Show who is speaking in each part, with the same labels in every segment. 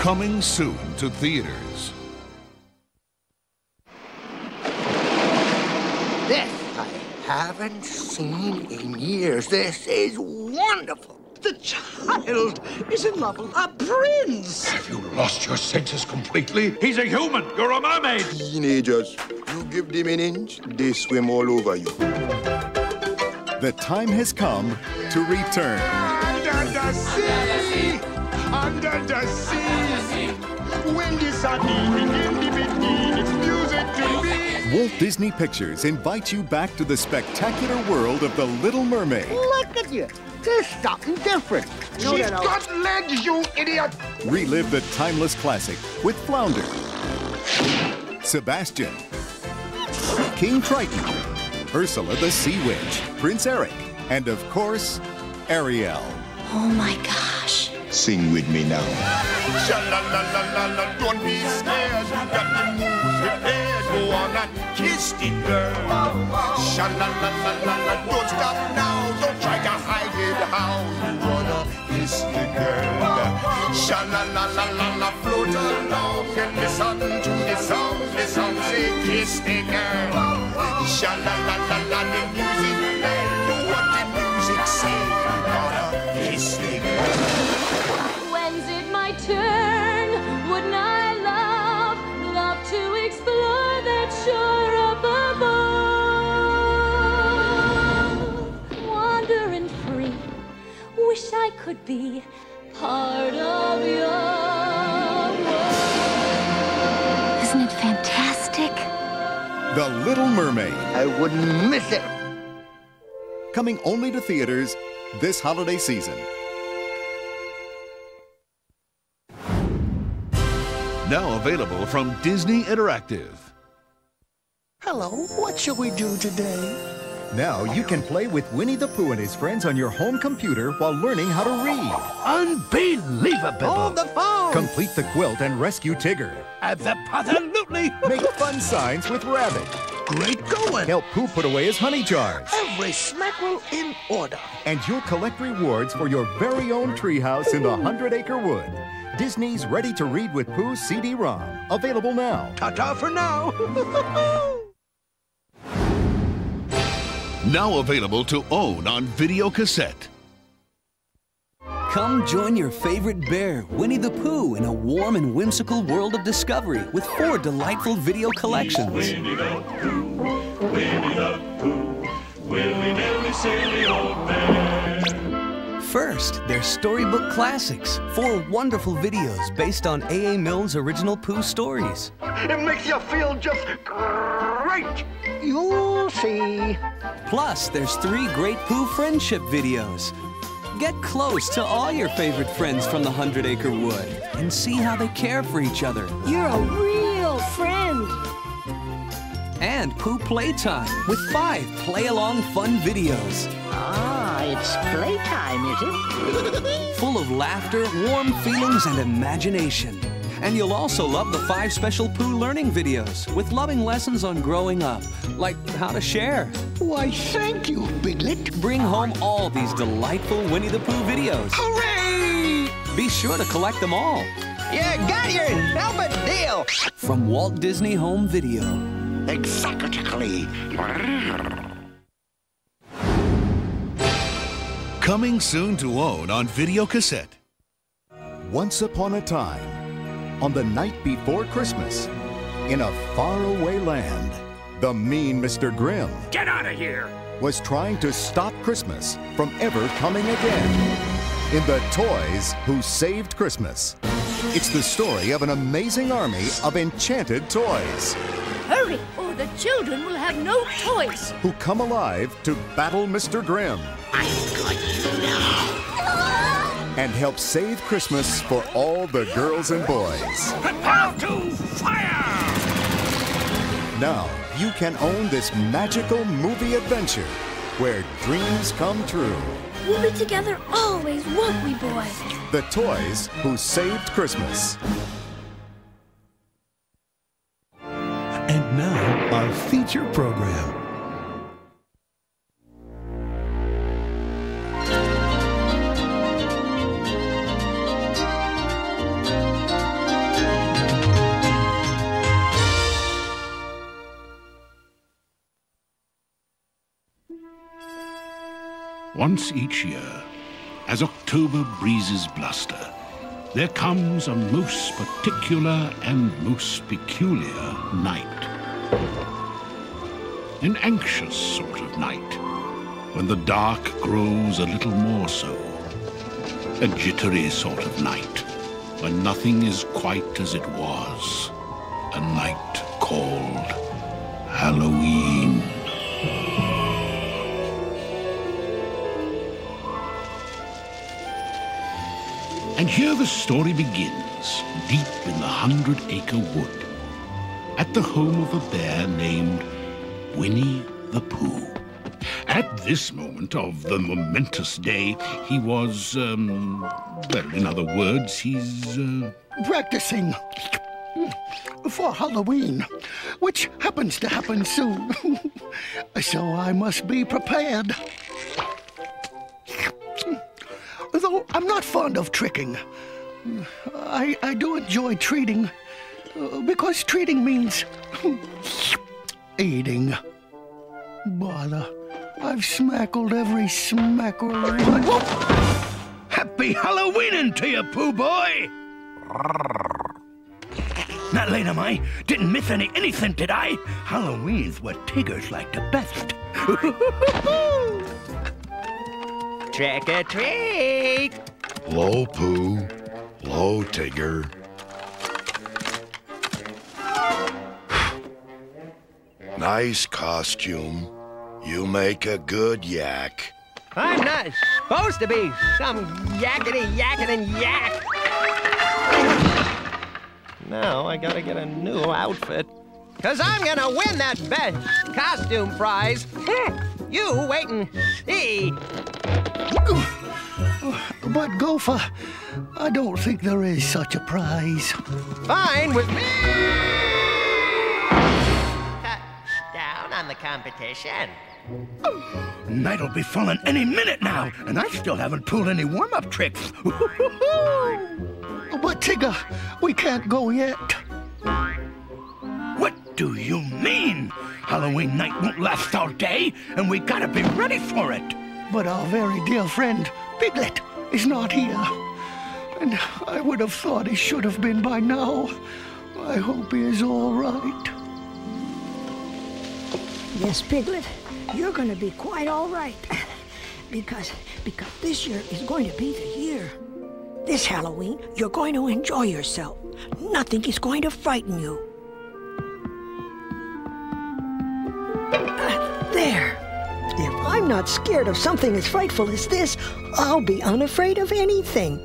Speaker 1: Coming soon to theaters.
Speaker 2: This I haven't seen in years. This is wonderful.
Speaker 3: The child is in love with a prince.
Speaker 4: Have you lost your senses completely? He's a human. You're a mermaid.
Speaker 5: Teenagers, you give them an inch, they swim all over you.
Speaker 6: The time has come to return.
Speaker 5: Under the sea! Under the sea! When the sun begins to begin, it's music to me.
Speaker 6: Walt Disney Pictures invites you back to the spectacular world of The Little Mermaid.
Speaker 2: Look at you. There's something different.
Speaker 5: She's got legs, you idiot!
Speaker 6: Relive the timeless classic with Flounder, Sebastian, King Triton, Ursula the Sea Witch, Prince Eric, and of course, Ariel.
Speaker 7: Oh my gosh.
Speaker 5: Sing with me now.
Speaker 8: Sha-la-la-la-la-la, don't be scared. You got the moves prepared. Go on and kiss the girl. Sha-la-la-la-la-la, don't stop now. Don't try to hide it how. You wanna kiss the girl. Sha-la-la-la-la-la, float along and listen to the song. The song say kiss the girl. Sha-la-la-la-la, the music play. Do what the music say. You wanna kiss the girl.
Speaker 7: When's it my turn? Wouldn't I love to explore that shore up above? Wandering free, wish I could be part of your world. Isn't it fantastic?
Speaker 6: The Little Mermaid.
Speaker 2: I wouldn't miss it.
Speaker 6: Coming only to theaters this holiday season.
Speaker 1: Now available from Disney Interactive.
Speaker 3: Hello, what shall we do today?
Speaker 6: Now you can play with Winnie the Pooh and his friends on your home computer while learning how to read.
Speaker 3: Unbelievable! Hold the phone!
Speaker 6: Complete the quilt and rescue Tigger.
Speaker 3: Absolutely!
Speaker 6: Make fun signs with Rabbit.
Speaker 3: Great going!
Speaker 6: Help Pooh put away his honey jars.
Speaker 3: Every smackerel in order.
Speaker 6: And you'll collect rewards for your very own treehouse in the 100-acre wood. Disney's Ready to Read with Pooh CD-ROM. Available now.
Speaker 3: Ta-ta for now!
Speaker 1: Now available to own on video cassette.
Speaker 9: Come join your favorite bear, Winnie the Pooh, in a warm and whimsical world of discovery with 4 delightful video collections.
Speaker 10: Winnie the Pooh, Winnie the Pooh, willy-nilly silly old bear.
Speaker 9: First, there's Storybook Classics, 4 wonderful videos based on A.A. Milne's original Pooh stories.
Speaker 2: It makes you feel just great. You'll see.
Speaker 9: Plus, there's 3 great Pooh friendship videos. Get close to all your favorite friends from the 100-acre wood and see how they care for each other.
Speaker 7: You're a real friend.
Speaker 9: And Pooh Playtime with 5 play-along fun videos.
Speaker 2: Ah, it's playtime, is it?
Speaker 9: Full of laughter, warm feelings, and imagination. And you'll also love the 5 special Pooh learning videos with loving lessons on growing up, like how to share.
Speaker 3: Why, thank you, Piglet.
Speaker 9: Bring home all these delightful Winnie the Pooh videos.
Speaker 3: Hooray!
Speaker 9: Be sure to collect them all.
Speaker 3: You got yourself a deal.
Speaker 9: From Walt Disney Home Video.
Speaker 3: Exactly.
Speaker 1: Coming soon to own on video cassette.
Speaker 6: Once upon a time, on the night before Christmas, in a faraway land, the mean Mr. Grimm
Speaker 4: Get out of here!
Speaker 6: was trying to stop Christmas from ever coming again. In the Toys Who Saved Christmas. It's the story of an amazing army of enchanted toys
Speaker 7: Hurry, or the children will have no toys.
Speaker 6: who come alive to battle Mr. Grimm and help save Christmas for all the girls and boys.
Speaker 4: Prepare to fire!
Speaker 6: Now you can own this magical movie adventure where dreams come true.
Speaker 7: We'll be together always, won't we, boys?
Speaker 6: The Toys Who Saved Christmas.
Speaker 11: And now, our feature program.
Speaker 4: Once each year, as October breezes bluster, there comes a most particular and most peculiar night. An anxious sort of night, when the dark grows a little more so. A jittery sort of night, when nothing is quite as it was. A night called Halloween. And here the story begins, deep in the 100-acre wood, at the home of a bear named Winnie the Pooh. At this moment of the momentous day, he was, well, in other words, he's,
Speaker 3: practicing for Halloween, which happens to happen soon. So I must be prepared. Though I'm not fond of tricking, I do enjoy treating, because treating means eating. Bother, I've smackled every smackerel.
Speaker 12: Happy Halloweening to you, Pooh boy! Not late, am I? Didn't miss anything, did I? Halloween's what Tiggers like the best.
Speaker 13: Trick or treat!
Speaker 8: Low Pooh, low Tigger. Nice costume. You make a good yak.
Speaker 13: I'm not supposed to be some yakety yakking yak. Now I gotta get a new outfit. 'Cause I'm gonna win that best costume prize. You wait and see.
Speaker 3: But Gopher, I don't think there is such a prize.
Speaker 13: Fine with me. Touchdown on the competition.
Speaker 12: Night'll be falling any minute now, and I still haven't pulled any warm-up tricks.
Speaker 3: But Tigger, we can't go yet.
Speaker 12: What do you mean? Halloween night won't last all day, and we gotta be ready for it.
Speaker 3: But our very dear friend, Piglet, is not here. And I would have thought he should have been by now. I hope he is all right.
Speaker 14: Yes, Piglet, you're going to be quite all right. because this year is going to be the year. This Halloween, you're going to enjoy yourself. Nothing is going to frighten you. There. If I'm not scared of something as frightful as this, I'll be unafraid of anything.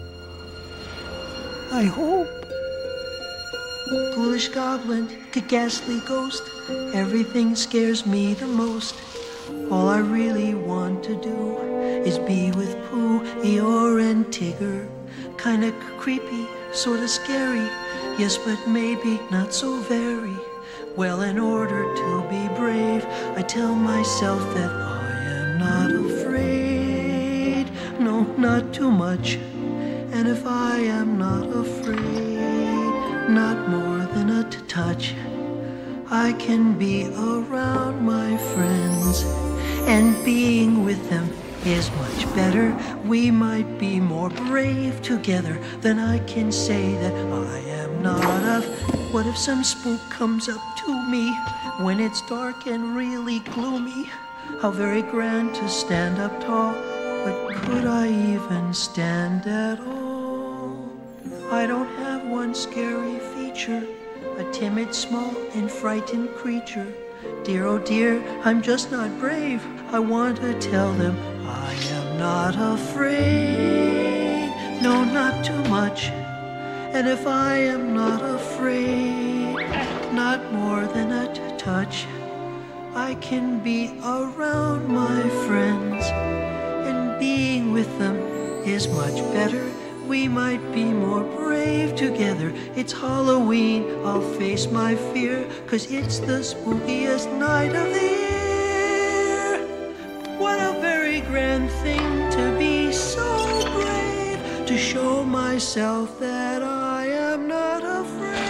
Speaker 14: I hope.
Speaker 15: Ghoulish goblin, ghastly ghost, everything scares me the most. All I really want to do is be with Pooh, Eeyore, and Tigger. Kinda creepy, sorta scary, yes, but maybe not so very. Well, in order to be brave, I tell myself that I am not afraid. No, not too much. And if I am not afraid, not more than a touch, I can be around my friends, and being with them is much better. We might be more brave together than I can say that I am not of. What if some spook comes up to me when it's dark and really gloomy? How very grand to stand up tall, but could I even stand at all? I don't have one scary feature, a timid, small, and frightened creature. Dear, oh dear, I'm just not brave. I want to tell them I am not afraid. No, not too much. And if I am not afraid, not more than a touch, I can be around my friends, and being with them is much better. We might be more brave together. It's Halloween, I'll face my fear, 'cause it's the spookiest night of the year. What a very grand thing to be so brave, to show myself that I am not afraid.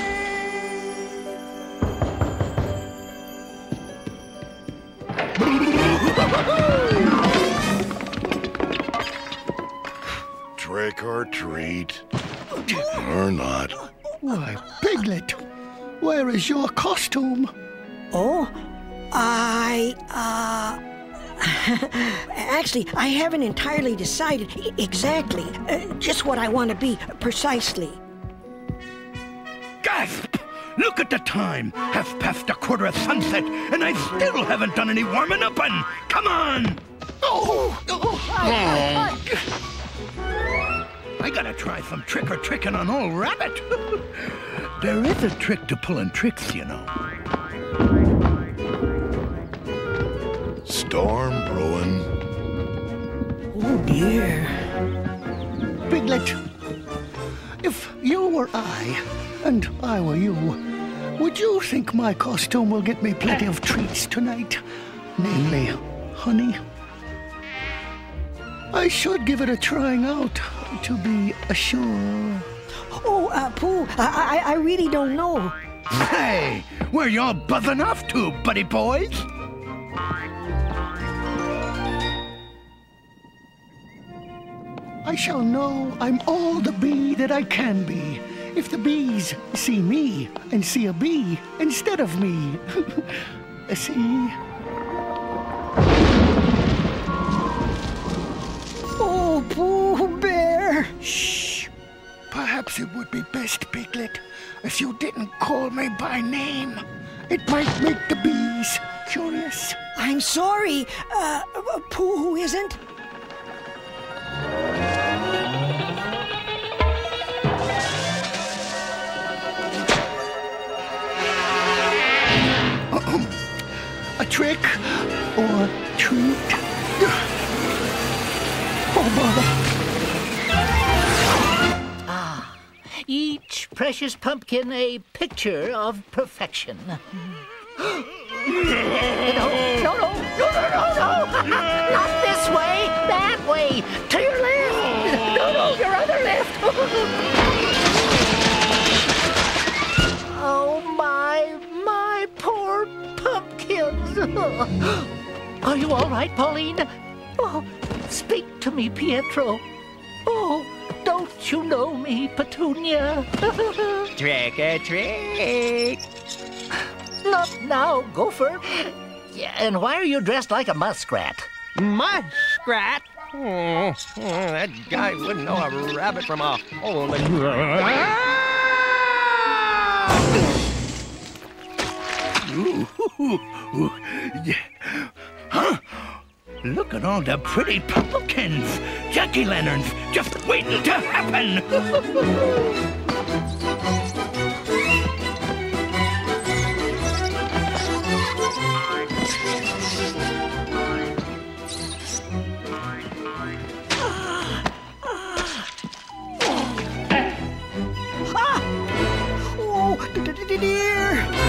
Speaker 4: treat. Or not.
Speaker 3: Why, Piglet, where is your costume?
Speaker 14: Oh, actually, I haven't entirely decided exactly just what I want to be precisely.
Speaker 12: Gasp! Look at the time! 1:30 of sunset, and I still haven't done any warming up on! Come on! I gotta try some trick-or-tricking on old Rabbit. There is a trick to pulling tricks, you know.
Speaker 4: Storm brewing.
Speaker 14: Oh, dear.
Speaker 3: Piglet, if you were I, and I were you, would you think my costume will get me plenty of treats tonight? Namely, honey. I should give it a trying out, to be sure.
Speaker 14: Oh, Pooh, I really don't know.
Speaker 12: Hey, where y'all buzzing off to, buddy boys?
Speaker 3: I shall know I'm all the bee that I can be, if the bees see me and see a bee instead of me. See?
Speaker 14: Oh, Pooh Bear!
Speaker 3: Shh. Perhaps it would be best, Piglet, if you didn't call me by name. It might make the bees curious.
Speaker 14: I'm sorry, Pooh who isn't.
Speaker 3: A trick or treat? Oh, bother.
Speaker 16: Ah, each precious pumpkin a picture of perfection. No. Not this way, that way, to your left. No, your other left. Oh, my poor pumpkins. Are you all right, Pauline? Oh, speak to me, Pietro. Oh, don't you know me, Petunia?
Speaker 13: Trick or treat.
Speaker 16: Not now, Gopher. Yeah, and why are you dressed like a muskrat?
Speaker 13: Muskrat? That guy wouldn't know a rabbit from a hole in...
Speaker 12: Huh? Look at all the pretty pumpkins! Jack-o'-lanterns just waiting to happen!
Speaker 14: Oh, dear!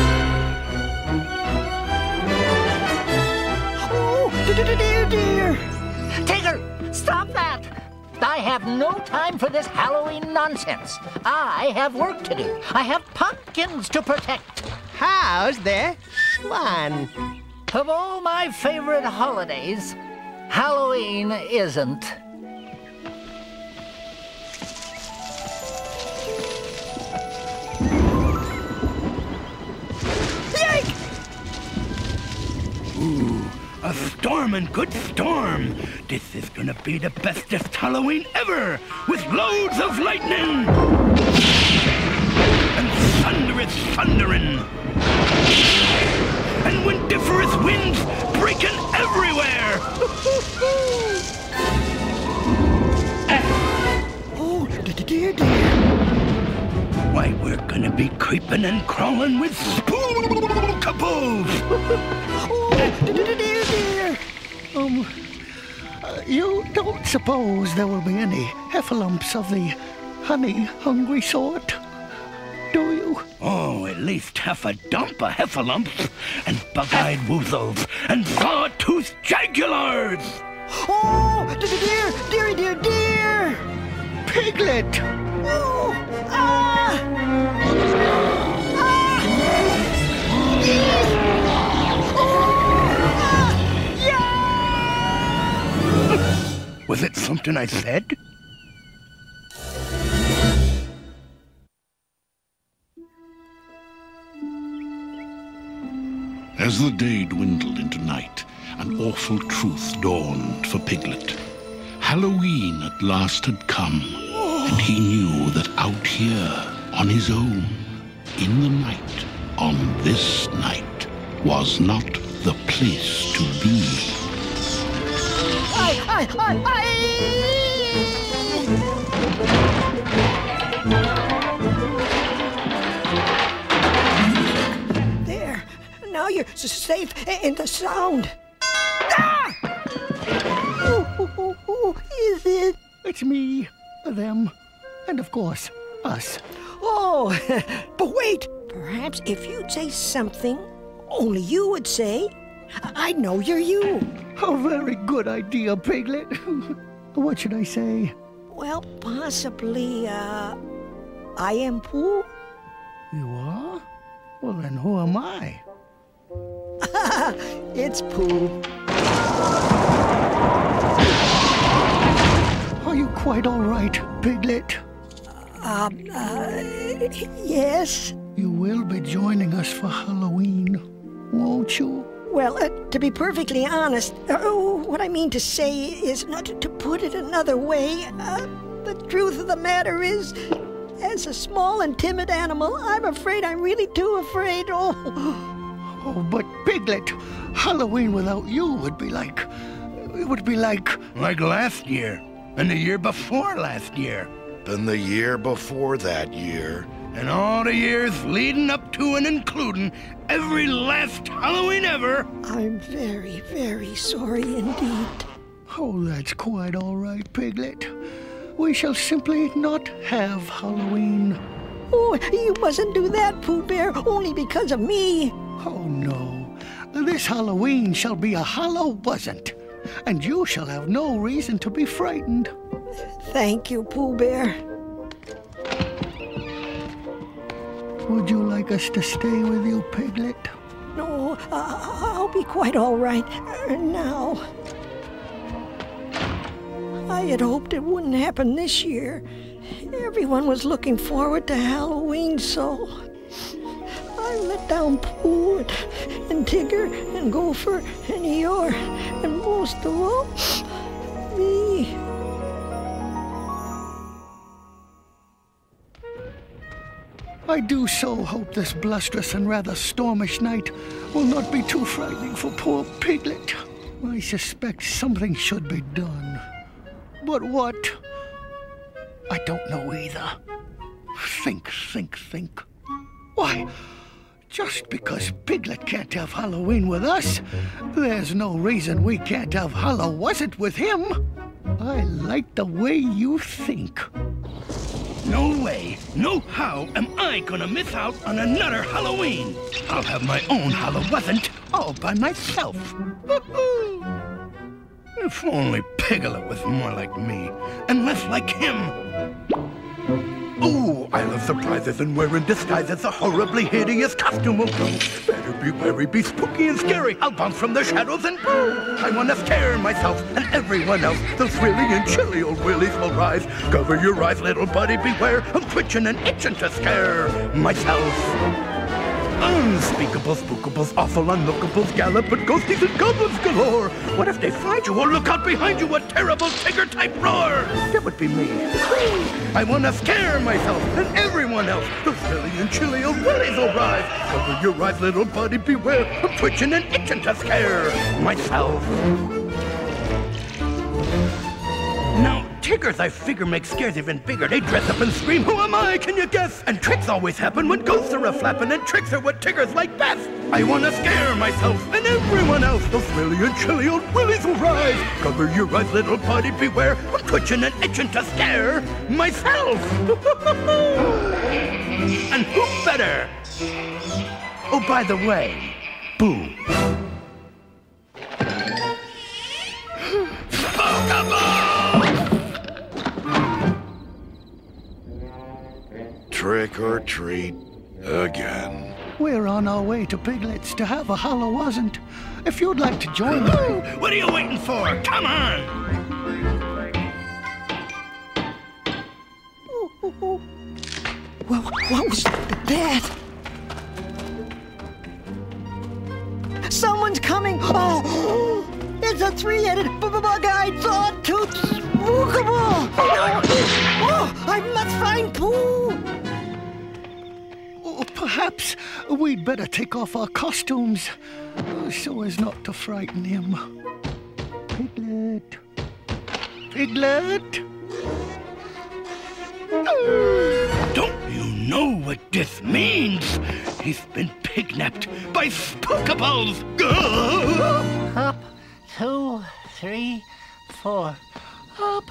Speaker 14: Oh, dear!
Speaker 16: Tigger, stop that! I have no time for this Halloween nonsense. I have work to do. I have pumpkins to protect.
Speaker 13: How's this one?
Speaker 16: Of all my favorite holidays, Halloween isn't.
Speaker 12: Ooh, a storming good storm. This is gonna be the bestest Halloween ever, with loads of lightning and thunderous thundering and windiferous winds breaking everywhere.
Speaker 14: Oh, dear.
Speaker 12: Why, we're gonna be creeping and crawling with spookables.
Speaker 14: Dear.
Speaker 3: You don't suppose there will be any heffalumps of the honey-hungry sort, do you?
Speaker 12: Oh, at least half a dump of heffalumps and bug-eyed woozles and saw-toothed jagulars.
Speaker 14: Oh, dear!
Speaker 3: Piglet!
Speaker 14: Oh,
Speaker 12: Was it something I said?
Speaker 4: As the day dwindled into night, an awful truth dawned for Piglet. Halloween at last had come, and he knew that out here, on his own, in the night, on this night, was not the place to be.
Speaker 14: There. Now you're safe in the sound. Ah! Who is it?
Speaker 3: It's me, them, and of course, us.
Speaker 14: Oh, but wait. Perhaps if you'd say something only you would say, I'd know you're you.
Speaker 3: A very good idea, Piglet. What should I say?
Speaker 14: Well, possibly, I am Pooh.
Speaker 3: You are? Well, then who am I?
Speaker 14: It's Pooh.
Speaker 3: Are you quite all right, Piglet?
Speaker 14: Yes?
Speaker 3: You will be joining us for Halloween, won't you?
Speaker 14: Well, to be perfectly honest, what I mean to say is, not to put it another way, the truth of the matter is, as a small and timid animal, I'm afraid I'm really too afraid.
Speaker 3: Oh, but Piglet, Halloween without you would be like... It would be like...
Speaker 12: Like last year, and the year before last year.
Speaker 8: Then the year before that year.
Speaker 12: And all the years leading up to and including every last Halloween ever.
Speaker 14: I'm very, very sorry indeed.
Speaker 3: Oh, that's quite all right, Piglet. We shall simply not have Halloween.
Speaker 14: Oh, you mustn't do that, Pooh Bear, only because of me.
Speaker 3: Oh, no. This Halloween shall be a Hallow-wasn't, and you shall have no reason to be frightened.
Speaker 14: Thank you, Pooh Bear.
Speaker 3: Would you like us to stay with you, Piglet?
Speaker 14: No, I'll be quite all right now. I had hoped it wouldn't happen this year. Everyone was looking forward to Halloween, so I let down Pooh and Tigger and Gopher and Eeyore and most of all, me.
Speaker 3: I do so hope this blusterous and rather stormish night will not be too frightening for poor Piglet. I suspect something should be done. But what? I don't know either. Think. Why, just because Piglet can't have Halloween with us, there's no reason we can't have Hallow-wasn't with him. I like the way you think.
Speaker 12: No way, no how am I gonna miss out on another Halloween. I'll have my own Hallow-wasn't all by myself. If only Piglet was more like me and less like him.
Speaker 5: Oh, I love surprises and wearing disguises. A horribly hideous costume will come. Better be wary, be spooky and scary. I'll bounce from the shadows and boom. I want to scare myself and everyone else. Those really and chilly old willies will rise. Cover your eyes, little buddy, beware. I'm twitching and itching to scare myself. Unspeakable, spookables, awful unlookables, galloping ghosties and goblins galore. What if they find you or look out behind you, a terrible Tigger-type roar? That would be me. I want to scare myself and everyone else. Those silly and chilly old willies will rise. Cover your eyes, little buddy, beware. I'm twitching and itching to scare myself. Now, Tiggers, I figure, make scares even bigger. They dress up and scream, who am I, can you guess? And tricks always happen when ghosts are a-flapping, and tricks are what Tiggers like best. I want to scare myself and everyone else. Those really and chilly old willies will rise. Cover your eyes, little buddy, beware. I'm twitching and itching to scare myself. And who better? Oh, by the way, Boo.
Speaker 8: Trick or treat again.
Speaker 3: We're on our way to Piglet's to have a Hallow-wasn't. If you'd like to join us...
Speaker 12: What are you waiting for? Come on!
Speaker 14: Well, what was that? Someone's coming! Oh! It's a three-headed bug-eyed saw-toothed spookable! Oh! I must find Pooh!
Speaker 3: Oh, perhaps we'd better take off our costumes so as not to frighten him. Piglet. Piglet!
Speaker 12: Don't you know what this means? He's been kidnapped by spookables!
Speaker 16: Up, 2, 3, 4. Up.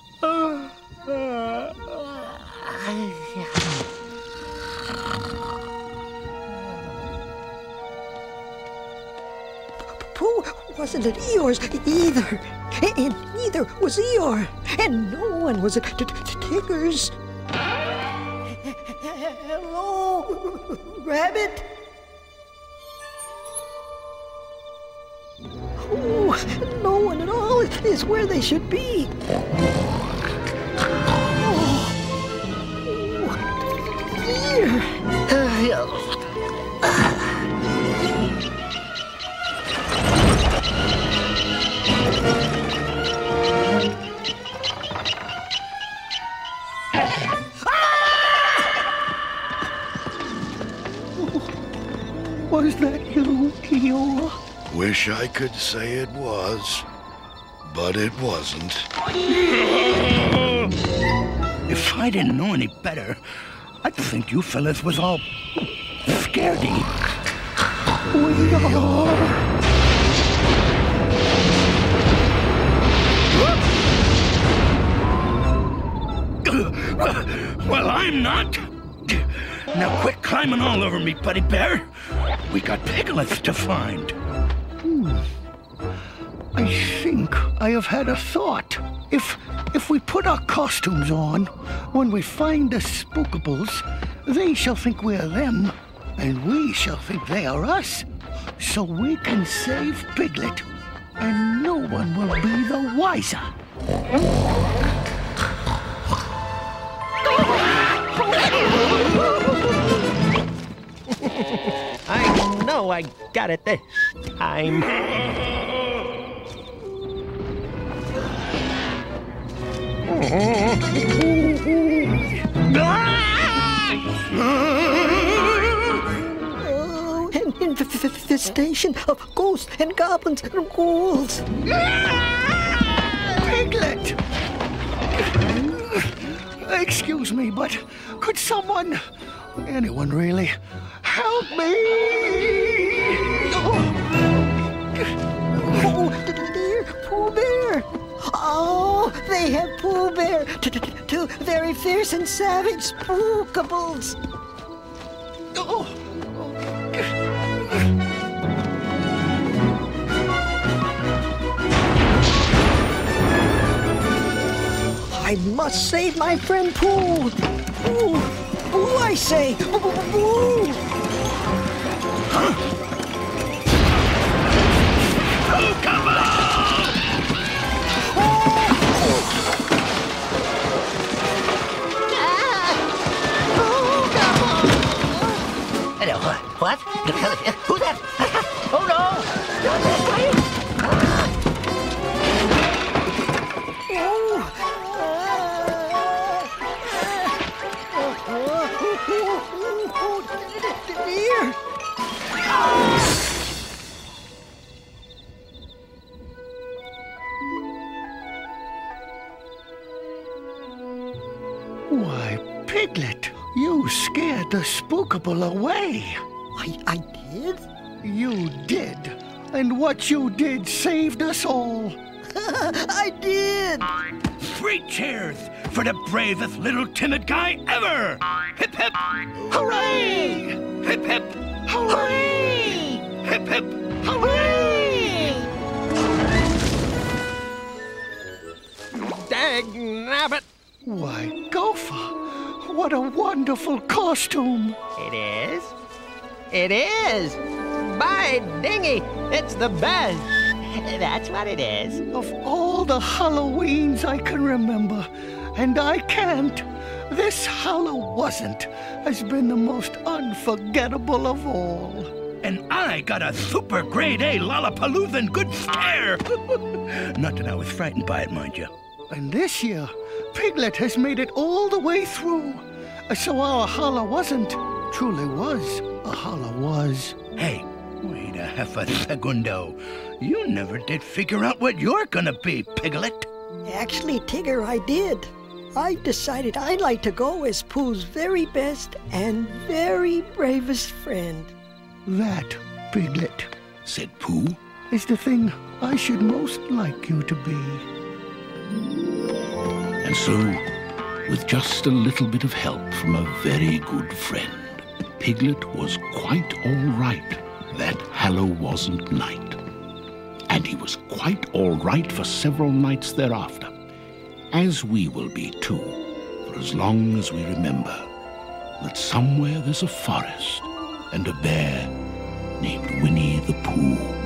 Speaker 14: Pooh wasn't at Eeyore's either. And neither was Eeyore. And no one was at Tigger's. Hello, Rabbit? Oh, no one at all is where they should be.
Speaker 3: Was that you, Eeyore?
Speaker 8: Wish I could say it was, but it wasn't.
Speaker 12: If I didn't know any better, I'd think you fellas was all scaredy.
Speaker 3: We are.
Speaker 12: Well, I'm not. Now quit climbing all over me, Buddy Bear. We got Piglets to find.
Speaker 3: I think I have had a thought. If we put our costumes on, when we find the spookables, they shall think we're them, and we shall think they are us. So we can save Piglet, and no one will be the wiser.
Speaker 13: I know I got it this time.
Speaker 14: Oh, an infestation of ghosts and goblins and ghouls.
Speaker 3: Piglet! Excuse me, but could someone, anyone really, help me?
Speaker 14: Oh, dear Pooh Bear! Oh, they have Pooh Bear, two very fierce and savage spookables. I must save my friend Pooh. Pooh, Pooh, I say, Pooh.
Speaker 12: Oh, come on!
Speaker 16: Hello, what? Who's that? Oh no! Don't this way!
Speaker 14: Dear!
Speaker 3: Why, Piglet, you scared the spookable away.
Speaker 14: I did?
Speaker 3: You did. And what you did saved us all.
Speaker 14: I did!
Speaker 12: 3 cheers for the bravest little timid guy ever! Hip hip!
Speaker 3: Hooray!
Speaker 12: Hip hip!
Speaker 3: Hooray!
Speaker 12: Hip hip!
Speaker 3: Hooray!
Speaker 13: Dang nabbit!
Speaker 3: Why, Gopher, what a wonderful costume!
Speaker 13: It is? It is! By dingy, it's the best! That's what it is.
Speaker 3: Of all the Halloweens I can remember, and I can't, this Hallow wasn't, has been the most unforgettable of all.
Speaker 12: And I got a super grade A Lollapaloozan good scare. Not that I was frightened by it, mind you.
Speaker 3: And this year, Piglet has made it all the way through. So our holla wasn't, truly was, a holla was.
Speaker 12: Hey, wait a half a segundo. You never did figure out what you're gonna be, Piglet.
Speaker 14: Actually, Tigger, I did. I decided I'd like to go as Pooh's very best and very bravest friend.
Speaker 3: That, Piglet,
Speaker 4: said Pooh,
Speaker 3: is the thing I should most like you to be.
Speaker 4: And so, with just a little bit of help from a very good friend, Piglet was quite all right that Hallow wasn't night. And he was quite all right for several nights thereafter, as we will be too, for as long as we remember that somewhere there's a forest and a bear named Winnie the Pooh.